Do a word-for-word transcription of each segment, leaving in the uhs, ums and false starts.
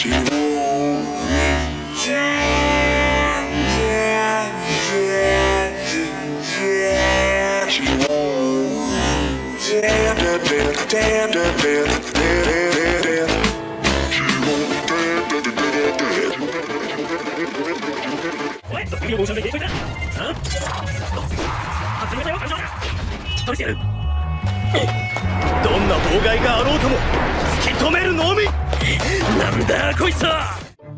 She won't be dead, dead, dead. She won't be dead, dead, dead, dead, dead, dead, dead. She won't be dead, dead, dead, dead, dead. What? The video motion again? Huh? What? どんな妨害があろうとも突き止めるのみ。なんだこいつは。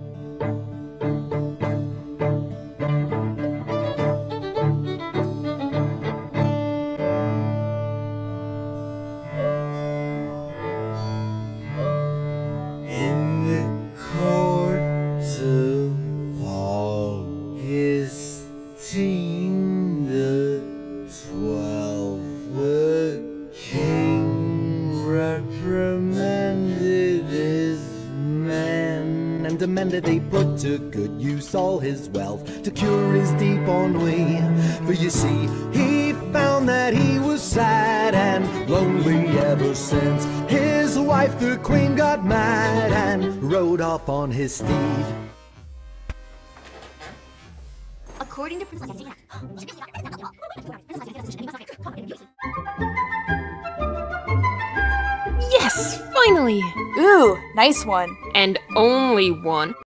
And demanded they put to good use all his wealth to cure his deep ennui. For you see, he found that he was sad and lonely ever since his wife the queen got mad and rode off on his steed. According to Princess Yes, finally! Ooh, nice one. And only one.